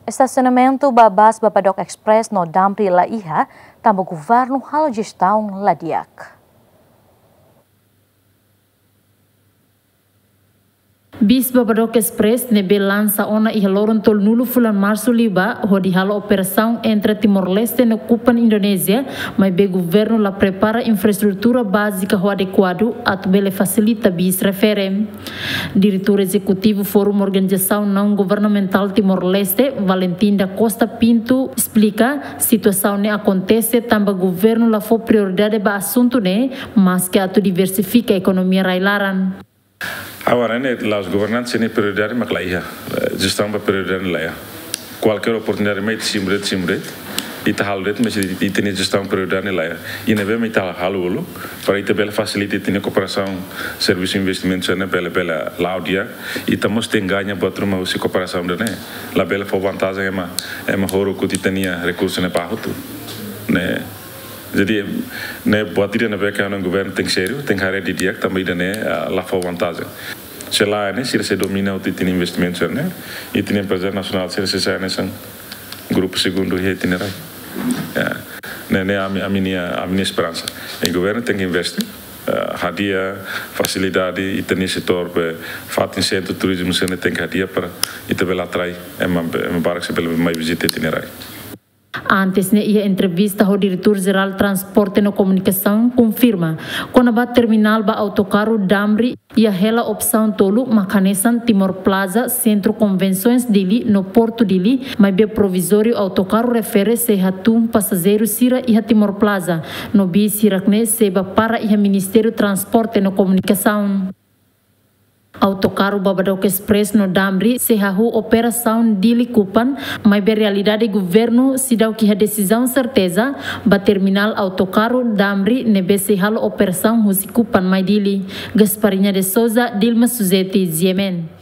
Estacionamento babas Bapadok Express no Damri la iha, tambah governo halo gestão la diak. Bis Bapadok Express nebe lança ona iha loron tol nulu fulan março liba hodi hala operação entre Timor-Leste no Kupan Indonésia, mas be governo la prepara infraestrutura básica ho adequado at bele facilita bis refere. Diretor executivo Fórum Organização Não Governamental Timor-Leste, Valentim da Costa Pinto, explica situação ne acontece tamba governo la fo prioridade ba assunto ne, mas que atu diversifica a economia railaran. Agora, os governantes têm prioridade, mas lá gestão para prioridade lá. Qualquer oportunidade mais simbre, e tá haluret, mas e tem gestão prioridade lá. E não vem mais tá halulo, para isso bela facilita tem cooperação, serviço investimento, né bela laudia, e estamos tem ganha para turma o cooperação né. Lá bela foi vantagem é uma horo que tinha recursos né para tudo, né. Jadi, buat dia nak berkah dengan governo tem sério, tem cara de dia também dah lá foi vantagem. Se lá se domina o tem investimento né, e tem empresa nacional se sai nesse grupo segundo e tem rai. A minha esperança. O governo tem que investir, hadia facilidade e tem setor para fato centro turismo se tem que hadia para e também lá atrai para que se pelo mais visita tem rai. Antes ne ia entrevista ao diretor-geral Transporte e Comunicação confirma quando a terminal ba autocarro Damri ia hela opção tolo makanesan Timor Plaza Centro Convenções dele no Porto dele, mas be provisório autocarro refere se hatum passageiro sira ia Timor Plaza no bi sirakne seba para ia Ministério Transporte e Comunicação. Autocarro Bapadok Express no Damri se hahu operação dili Kupan, mas be realidade governo se dá que a decisão certeza ba terminal autocarro Damri nebe se halo operação husi Kupan mai dili. Gasparinha de Souza, Dilma Suzeti, Yemen.